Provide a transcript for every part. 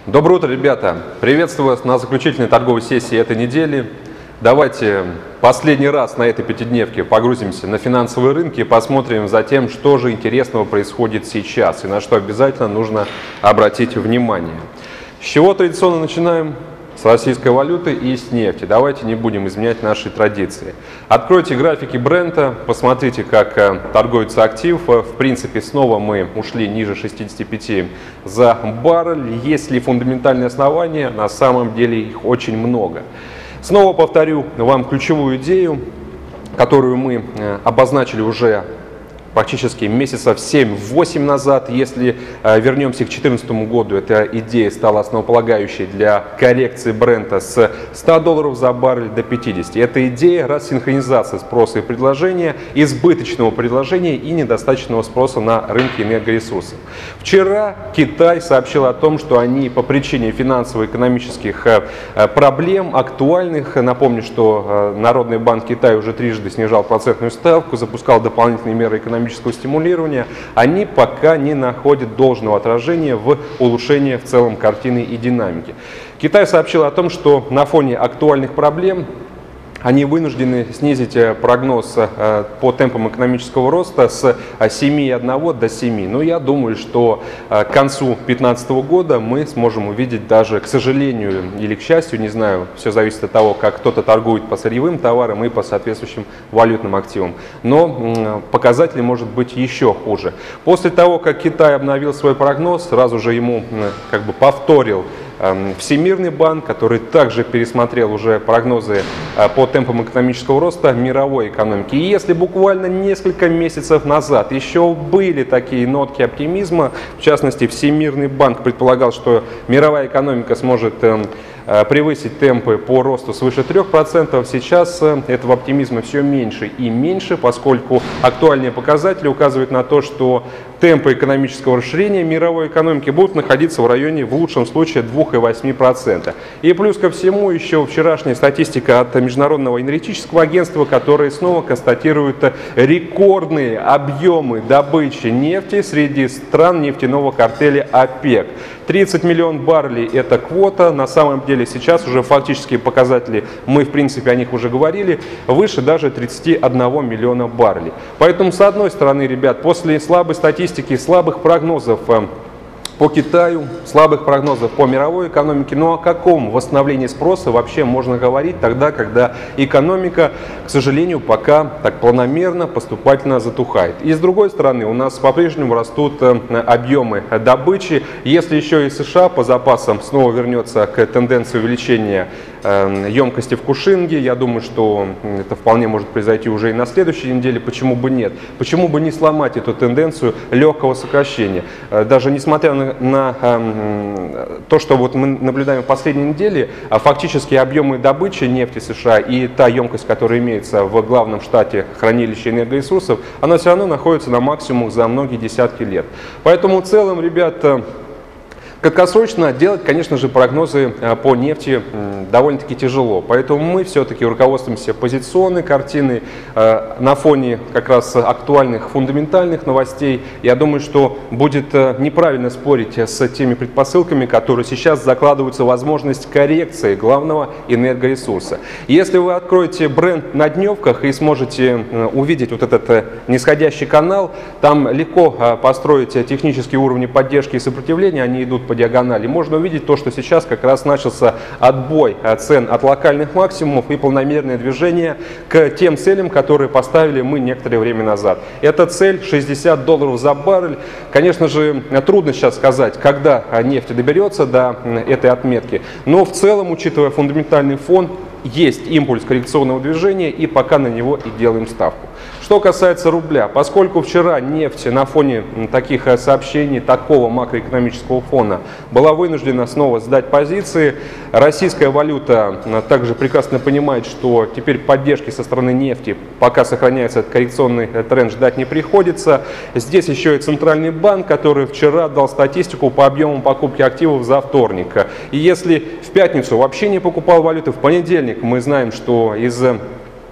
Доброе утро, ребята! Приветствую вас на заключительной торговой сессии этой недели. Давайте последний раз на этой пятидневке погрузимся на финансовые рынки и посмотрим за тем, что же интересного происходит сейчас и на что обязательно нужно обратить внимание. С чего традиционно начинаем? С российской валюты и с нефти. Давайте не будем изменять наши традиции. Откройте графики Брента, посмотрите, как торгуется актив. В принципе, снова мы ушли ниже 65 за баррель. Есть ли фундаментальные основания? На самом деле их очень много. Снова повторю вам ключевую идею, которую мы обозначили уже практически месяцев 7-8 назад. Если вернемся к 2014 году, эта идея стала основополагающей для коррекции Брента с $100 за баррель до 50. Эта идея рассинхронизации спроса и предложения, избыточного предложения и недостаточного спроса на рынке энергоресурсов. Вчера Китай сообщил о том, что они по причине финансово-экономических проблем актуальных, напомню, что Народный банк Китая уже трижды снижал процентную ставку, запускал дополнительные меры экономического стимулирования, они пока не находят должного отражения в улучшении в целом картины и динамики. Китай сообщил о том, что на фоне актуальных проблем они вынуждены снизить прогноз по темпам экономического роста с 7,1 до 7. Но я думаю, что к концу 2015 года мы сможем увидеть даже, к сожалению или к счастью, не знаю, все зависит от того, как кто-то торгует по сырьевым товарам и по соответствующим валютным активам. Но показатели может быть еще хуже. После того, как Китай обновил свой прогноз, сразу же ему повторил Всемирный банк, который также пересмотрел уже прогнозы по темпам экономического роста мировой экономики. И если буквально несколько месяцев назад еще были такие нотки оптимизма, в частности, Всемирный банк предполагал, что мировая экономика сможет превысить темпы по росту свыше 3%, сейчас этого оптимизма все меньше и меньше, поскольку актуальные показатели указывают на то, что темпы экономического расширения мировой экономики будут находиться в районе, в лучшем случае, 2,8%. И плюс ко всему еще вчерашняя статистика от Международного энергетического агентства, которое снова констатирует рекордные объемы добычи нефти среди стран нефтяного картеля ОПЕК. 30 миллионов баррелей – это квота. На самом деле сейчас уже фактические показатели, мы в принципе о них уже говорили, выше даже 31 миллиона баррелей. Поэтому с одной стороны, ребят, после слабой статистики, слабых прогнозов по Китаю, слабых прогнозов по мировой экономике, но о каком восстановлении спроса вообще можно говорить тогда, когда экономика, к сожалению, пока так планомерно, поступательно затухает. И с другой стороны, у нас по-прежнему растут объемы добычи. Если еще и США по запасам снова вернется к тенденции увеличения емкости в Кушинге, я думаю, что это вполне может произойти уже и на следующей неделе. Почему бы нет? Почему бы не сломать эту тенденцию легкого сокращения? Даже несмотря на то, что вот мы наблюдаем в последней неделе, фактически объемы добычи нефти США и та емкость, которая имеется в главном штате хранилища энергоресурсов, она все равно находится на максимумах за многие десятки лет. Поэтому в целом, ребят, краткосрочно делать, конечно же, прогнозы по нефти довольно-таки тяжело. Поэтому мы все-таки руководствуемся позиционной картиной на фоне как раз актуальных фундаментальных новостей. Я думаю, что будет неправильно спорить с теми предпосылками, которые сейчас закладываются в возможность коррекции главного энергоресурса. Если вы откроете Brent на дневках и сможете увидеть вот этот нисходящий канал, там легко построить технические уровни поддержки и сопротивления, они идут по диагонали. Можно увидеть то, что сейчас как раз начался отбой цен от локальных максимумов и планомерное движение к тем целям, которые поставили мы некоторое время назад. Эта цель $60 за баррель. Конечно же, трудно сейчас сказать, когда нефть доберется до этой отметки, но в целом, учитывая фундаментальный фон, есть импульс коррекционного движения, и пока на него и делаем ставку. Что касается рубля, поскольку вчера нефть на фоне таких сообщений, такого макроэкономического фона была вынуждена снова сдать позиции, российская валюта также прекрасно понимает, что теперь поддержки со стороны нефти, пока сохраняется этот коррекционный тренд, ждать не приходится. Здесь еще и Центральный банк, который вчера дал статистику по объемам покупки активов за вторник. И если в пятницу вообще не покупал валюту, в понедельник мы знаем, что из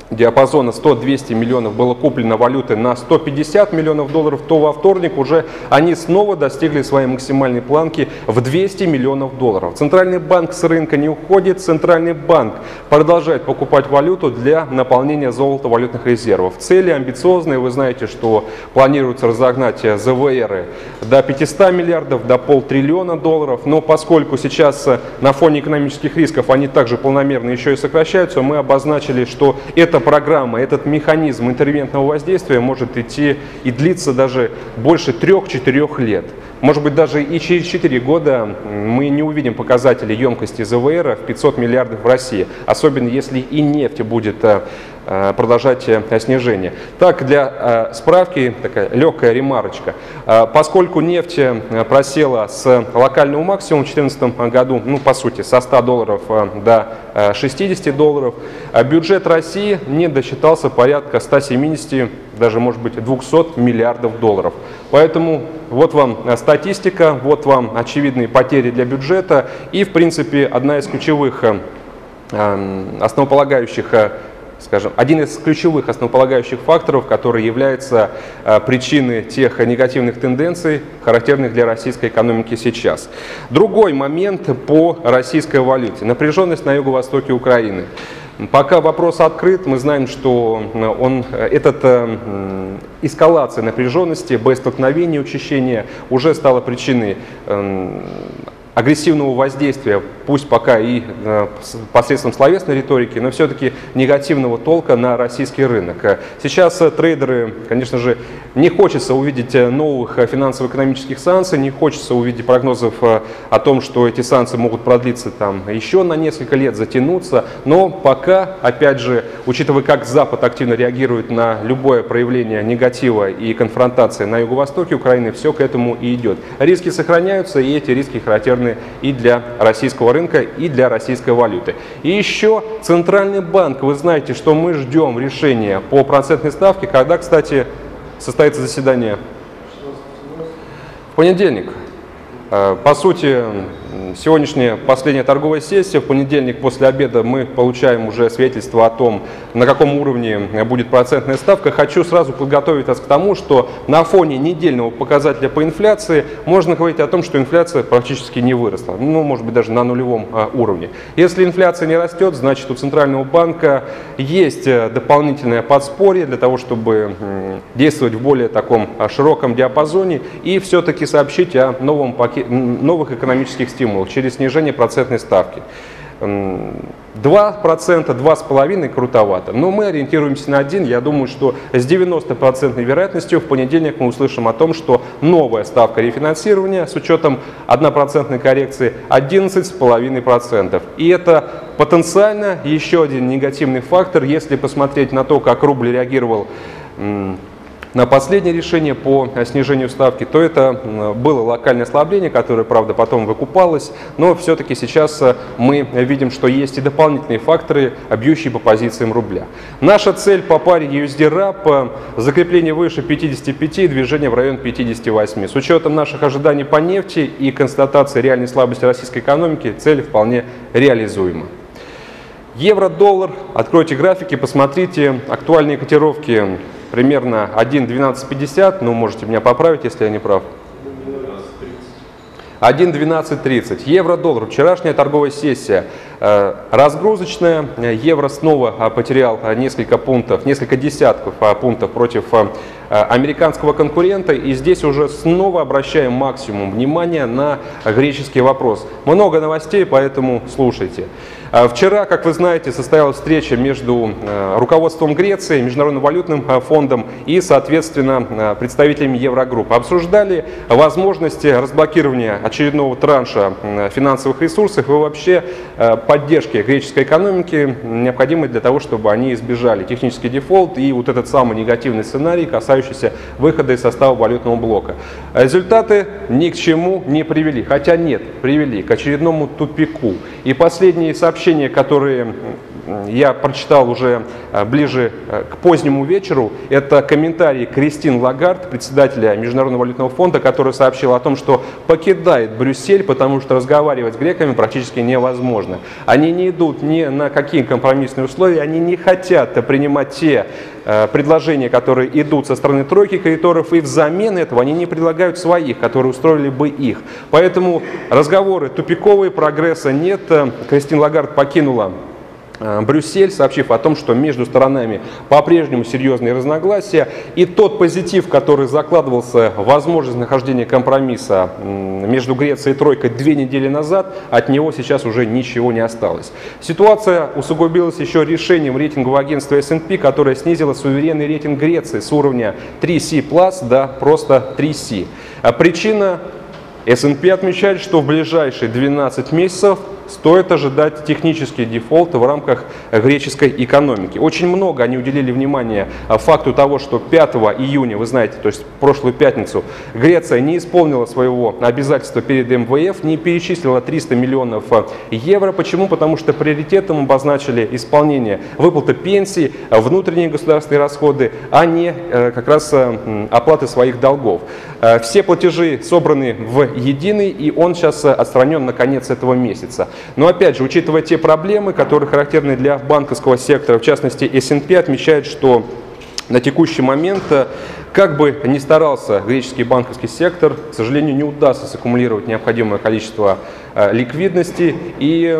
диапазона 100-200 миллионов было куплено валюты на 150 миллионов долларов, то во вторник уже они снова достигли своей максимальной планки в 200 миллионов долларов. Центральный банк с рынка не уходит, Центральный банк продолжает покупать валюту для наполнения золото-валютных резервов. Цели амбициозные, вы знаете, что планируется разогнать ЗВР до 500 миллиардов, до полтриллиона долларов, но поскольку сейчас на фоне экономических рисков они также планомерно еще и сокращаются, мы обозначили, что эта программа, этот механизм интервентного воздействия может идти и длиться даже больше 3-4 лет. Может быть, даже и через 4 года мы не увидим показатели емкости ЗВР в 500 миллиардов в России, особенно если и нефть будет продолжать снижение. Так, для справки, такая легкая ремарочка. Поскольку нефть просела с локального максимума в 2014 году, ну, по сути, со 100 долларов до 60 долларов, бюджет России не досчитался порядка 170, даже, может быть, 200 миллиардов долларов. Поэтому вот вам статистика, вот вам очевидные потери для бюджета и, в принципе, одна из ключевых основополагающих, скажем, один из ключевых основополагающих факторов, который является причиной тех негативных тенденций, характерных для российской экономики сейчас. Другой момент по российской валюте. Напряженность на юго-востоке Украины. Пока вопрос открыт, мы знаем, что эскалация напряженности, боестолкновения, учащения уже стала причиной агрессивного воздействия, пусть пока и посредством словесной риторики, но все-таки негативного толка на российский рынок. Сейчас трейдеры, конечно же, не хочется увидеть новых финансово-экономических санкций, не хочется увидеть прогнозов о том, что эти санкции могут продлиться там еще на несколько лет, затянуться, но пока, опять же, учитывая, как Запад активно реагирует на любое проявление негатива и конфронтации на юго-востоке Украины, все к этому и идет. Риски сохраняются, и эти риски характерны и для российского рынка, и для российской валюты. И еще Центральный банк, вы знаете, что мы ждем решения по процентной ставке, когда, кстати, состоится заседание? В понедельник. По сути, сегодняшняя последняя торговая сессия. В понедельник после обеда мы получаем уже свидетельство о том, на каком уровне будет процентная ставка. Хочу сразу подготовить вас к тому, что на фоне недельного показателя по инфляции можно говорить о том, что инфляция практически не выросла. Ну, может быть, даже на нулевом уровне. Если инфляция не растет, значит, у Центрального банка есть дополнительное подспорье для того, чтобы действовать в более таком широком диапазоне и все-таки сообщить о новых экономических стимулах через снижение процентной ставки. 2%, 2,5% крутовато, но мы ориентируемся на 1%. Я думаю, что с 90% вероятностью в понедельник мы услышим о том, что новая ставка рефинансирования с учетом 1% коррекции 11,5%. И это потенциально еще один негативный фактор, если посмотреть на то, как рубль реагировал на последнее решение по снижению ставки, то это было локальное ослабление, которое, правда, потом выкупалось, но все-таки сейчас мы видим, что есть и дополнительные факторы, бьющие по позициям рубля. Наша цель по паре USD-RAP – закрепление выше 55 и движение в район 58. С учетом наших ожиданий по нефти и констатации реальной слабости российской экономики, цель вполне реализуема. Евро-доллар, откройте графики, посмотрите актуальные котировки. Примерно 1.1250, ну, можете меня поправить, если я не прав. 1.1230. Евро-доллар. Вчерашняя торговая сессия разгрузочная. Евро снова потерял несколько пунктов, несколько десятков пунктов против американского конкурента. И здесь уже снова обращаем максимум внимания на греческий вопрос. Много новостей, поэтому слушайте. Вчера, как вы знаете, состоялась встреча между руководством Греции, Международным валютным фондом и, соответственно, представителями Еврогруппы. Обсуждали возможности разблокирования очередного транша финансовых ресурсов и вообще поддержки греческой экономики, необходимой для того, чтобы они избежали технический дефолт и вот этот самый негативный сценарий, касающийся выхода из состава валютного блока. Результаты ни к чему не привели, хотя нет, привели к очередному тупику. И последние сообщения, которые я прочитал уже ближе к позднему вечеру. Это комментарий Кристин Лагард, председателя Международного валютного фонда, который сообщил о том, что покидает Брюссель, потому что разговаривать с греками практически невозможно. Они не идут ни на какие компромиссные условия, они не хотят принимать те предложения, которые идут со стороны тройки кредиторов, и взамен этого они не предлагают своих, которые устроили бы их. Поэтому разговоры тупиковые, прогресса нет. Кристин Лагард покинула Брюссель, сообщив о том, что между сторонами по-прежнему серьезные разногласия, и тот позитив, который закладывался в возможность нахождения компромисса между Грецией и Тройкой 2 недели назад, от него сейчас уже ничего не осталось. Ситуация усугубилась еще решением рейтингового агентства S&P, которое снизило суверенный рейтинг Греции с уровня 3C+ до просто 3C. Причина: S&P отмечает, что в ближайшие 12 месяцев стоит ожидать технический дефолт в рамках греческой экономики. Очень много они уделили внимания факту того, что 5 июня, вы знаете, то есть в прошлую пятницу, Греция не исполнила своего обязательства перед МВФ, не перечислила 300 миллионов евро. Почему? Потому что приоритетом обозначили исполнение выплаты пенсий, внутренние государственные расходы, а не как раз оплаты своих долгов. Все платежи собраны в единый, и он сейчас отстранен на конец этого месяца. Но опять же, учитывая те проблемы, которые характерны для банковского сектора, в частности S&P отмечает, что на текущий момент, как бы ни старался греческий банковский сектор, к сожалению, не удастся саккумулировать необходимое количество ликвидности, и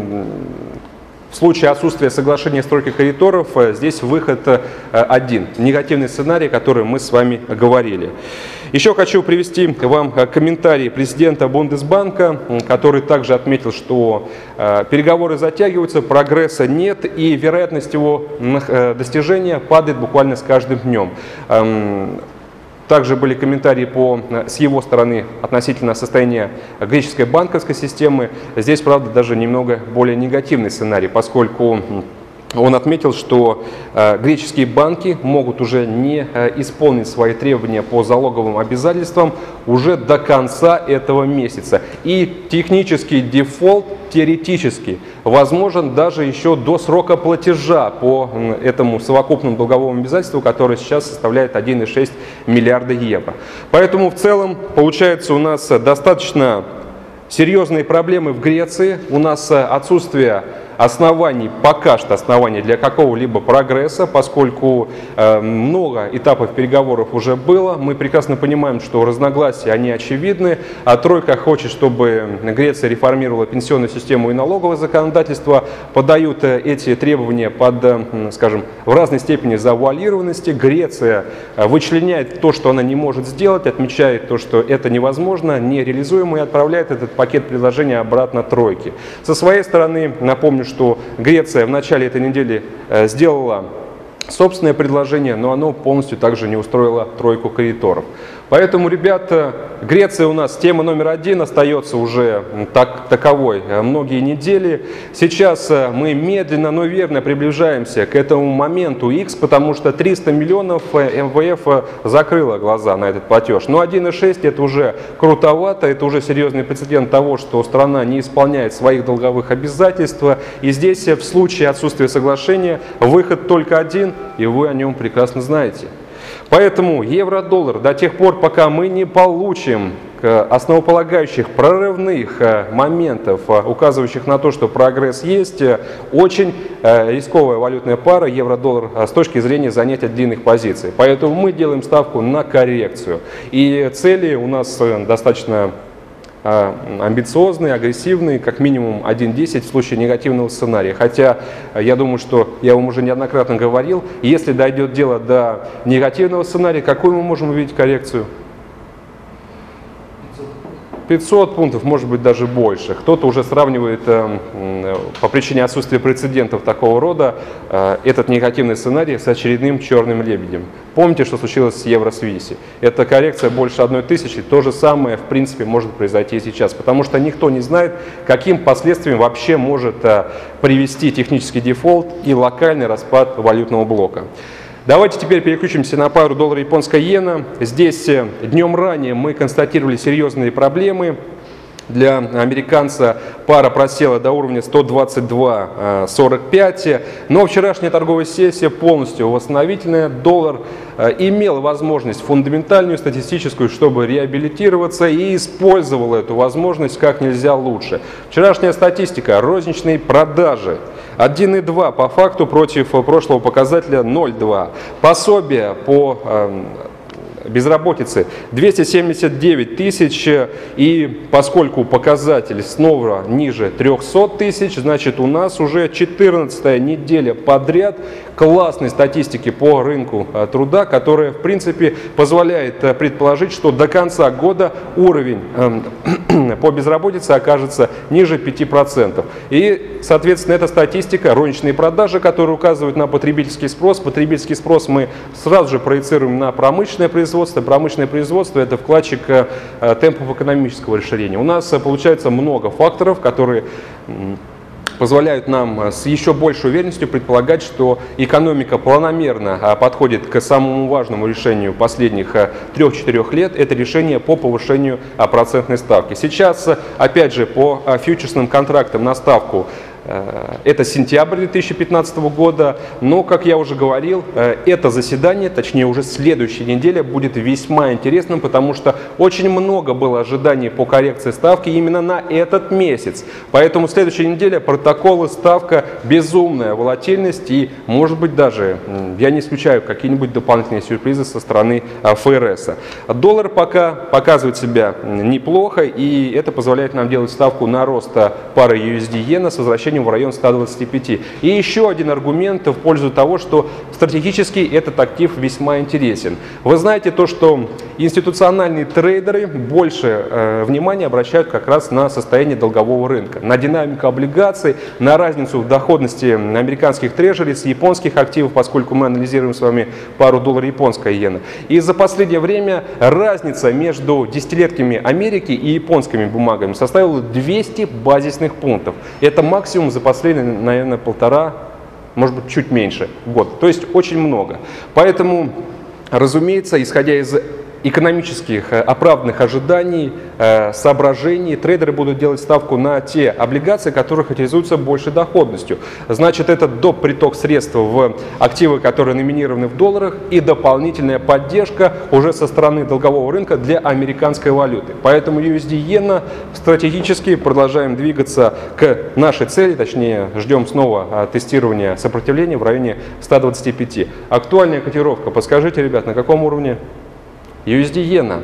в случае отсутствия соглашения с тройкой кредиторов здесь выход один – негативный сценарий, о котором мы с вами говорили. Еще хочу привести вам комментарий президента Бундесбанка, который также отметил, что переговоры затягиваются, прогресса нет, и вероятность его достижения падает буквально с каждым днем. Также были комментарии с его стороны относительно состояния греческой банковской системы. Здесь, правда, даже немного более негативный сценарий, поскольку он отметил, что греческие банки могут уже не исполнить свои требования по залоговым обязательствам уже до конца этого месяца. И технический дефолт теоретически возможен даже еще до срока платежа по этому совокупному долговому обязательству, которое сейчас составляет 1,6 миллиарда евро. Поэтому в целом получается у нас достаточно серьезные проблемы в Греции, у нас отсутствие оснований, пока что оснований для какого-либо прогресса, поскольку много этапов переговоров уже было. Мы прекрасно понимаем, что разногласия, они очевидны. А тройка хочет, чтобы Греция реформировала пенсионную систему и налоговое законодательство. Подают эти требования скажем, в разной степени завуалированности. Греция вычленяет то, что она не может сделать, отмечает то, что это невозможно, нереализуемо, и отправляет этот пакет предложений обратно тройке. Со своей стороны, напомню, что Греция в начале этой недели сделала собственное предложение, но оно полностью также не устроило тройку кредиторов. Поэтому, ребята, Греция у нас тема номер 1 остается уже таковой многие недели. Сейчас мы медленно, но верно приближаемся к этому моменту X, потому что 300 миллионов МВФ закрыло глаза на этот платеж. Но 1,6 это уже крутовато, это уже серьезный прецедент того, что страна не исполняет своих долговых обязательств. И здесь в случае отсутствия соглашения выход только один, и вы о нем прекрасно знаете. Поэтому евро-доллар до тех пор, пока мы не получим основополагающих прорывных моментов, указывающих на то, что прогресс есть, очень рисковая валютная пара евро-доллар с точки зрения занятия длинных позиций. Поэтому мы делаем ставку на коррекцию. И цели у нас достаточно амбициозные, агрессивные, как минимум 1,10 в случае негативного сценария. Хотя я думаю, что я вам уже неоднократно говорил, если дойдет дело до негативного сценария, какую мы можем увидеть коррекцию? 500 пунктов, может быть даже больше. Кто-то уже сравнивает по причине отсутствия прецедентов такого рода этот негативный сценарий с очередным черным лебедем. Помните, что случилось с евро-свиси? Это коррекция больше 1000, то же самое в принципе может произойти и сейчас, потому что никто не знает, каким последствиям вообще может привести технический дефолт и локальный распад валютного блока. Давайте теперь переключимся на пару доллара-японская иена. Здесь днем ранее мы констатировали серьезные проблемы. Для американца пара просела до уровня 122.45, но вчерашняя торговая сессия полностью восстановительная. Доллар имел возможность фундаментальную, статистическую, чтобы реабилитироваться, и использовал эту возможность как нельзя лучше. Вчерашняя статистика: розничные продажи 1,2 по факту против прошлого показателя 0,2. Пособие по безработицы 279 тысяч, и поскольку показатель снова ниже 300 тысяч, значит у нас уже 14-я неделя подряд классной статистики по рынку труда, которая в принципе позволяет предположить, что до конца года уровень по безработице окажется ниже 5%. И, соответственно, эта статистика, розничные продажи, которые указывают на потребительский спрос. Потребительский спрос мы сразу же проецируем на промышленное производство. Промышленное производство – это вкладчик темпов экономического расширения. У нас получается много факторов, которые позволяют нам с еще большей уверенностью предполагать, что экономика планомерно подходит к самому важному решению последних 3-4 лет. Это решение по повышению процентной ставки. Сейчас, опять же, по фьючерсным контрактам на ставку это сентябрь 2015 года, но, как я уже говорил, это заседание, точнее уже следующая неделя, будет весьма интересным, потому что очень много было ожиданий по коррекции ставки именно на этот месяц. Поэтому следующая неделя, протоколы, ставка, безумная волатильность и, может быть, даже, я не исключаю, какие-нибудь дополнительные сюрпризы со стороны ФРС. Доллар пока показывает себя неплохо, и это позволяет нам делать ставку на рост пары USD-иена с возвращением в район 125. И еще один аргумент в пользу того, что стратегически этот актив весьма интересен. Вы знаете то, что институциональные трейдеры больше внимания обращают как раз на состояние долгового рынка, на динамику облигаций, на разницу в доходности американских трежери с японских активов, поскольку мы анализируем с вами пару доллар-японская иена. И за последнее время разница между десятилетками Америки и японскими бумагами составила 200 базисных пунктов. Это максимум за последние, наверное, полтора, может быть, чуть меньше год. То есть очень много. Поэтому, разумеется, исходя из экономических оправданных ожиданий, соображений, трейдеры будут делать ставку на те облигации, которые характеризуются большей доходностью. Значит, это доп. Приток средств в активы, которые номинированы в долларах, и дополнительная поддержка уже со стороны долгового рынка для американской валюты. Поэтому USD-иена стратегически продолжаем двигаться к нашей цели, точнее, ждем снова тестирования сопротивления в районе 125. Актуальная котировка, подскажите, ребят, на каком уровне? USD-иена.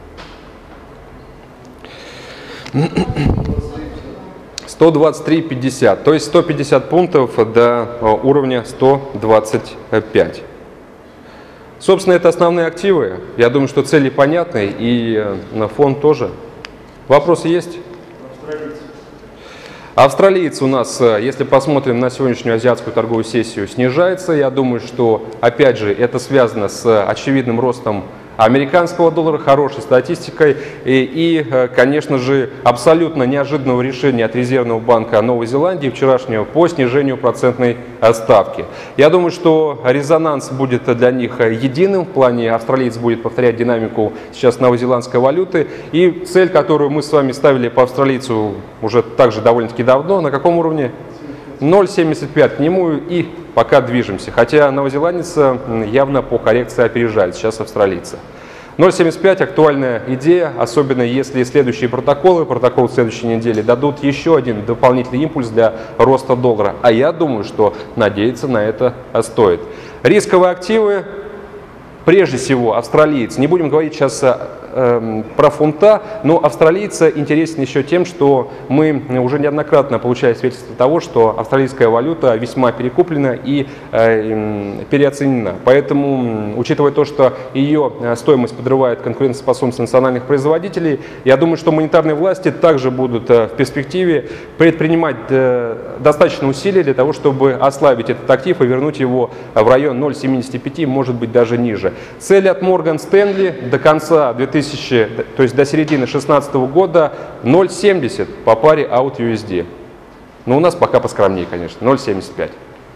123.50, то есть 150 пунктов до уровня 125. Собственно, это основные активы. Я думаю, что цели понятны, и фон тоже. Вопросы есть? Австралиец у нас, если посмотрим на сегодняшнюю азиатскую торговую сессию, снижается. Я думаю, что, опять же, это связано с очевидным ростом американского доллара, хорошей статистикой и, конечно же, абсолютно неожиданного решения от Резервного банка Новой Зеландии вчерашнего по снижению процентной ставки. Я думаю, что резонанс будет для них единым. В плане австралиец будет повторять динамику сейчас новозеландской валюты. И цель, которую мы с вами ставили по австралийцу уже также довольно-таки давно, на каком уровне? 0,75 к нему, и пока движемся. Хотя новозеландец явно по коррекции опережает сейчас австралийца. 0,75 актуальная идея, особенно если следующие протоколы следующей недели дадут еще один дополнительный импульс для роста доллара. А я думаю, что надеяться на это стоит. Рисковые активы, прежде всего австралиец. Не будем говорить сейчас про фунта, но австралийца интересен еще тем, что мы уже неоднократно получали свидетельство того, что австралийская валюта весьма перекуплена и переоценена. Поэтому, учитывая то, что ее стоимость подрывает конкурентоспособность национальных производителей, я думаю, что монетарные власти также будут в перспективе предпринимать достаточно усилий для того, чтобы ослабить этот актив и вернуть его в район 0,75, может быть даже ниже. Цель от Morgan Stanley до конца то есть до середины 2016 года 0,70 по паре AUD-USD. Но у нас пока поскромнее, конечно, 0,75.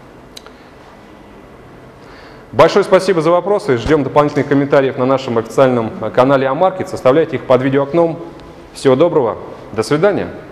Большое спасибо за вопросы. Ждем дополнительных комментариев на нашем официальном канале Амаркет. Оставляйте их под видеоокном. Всего доброго. До свидания.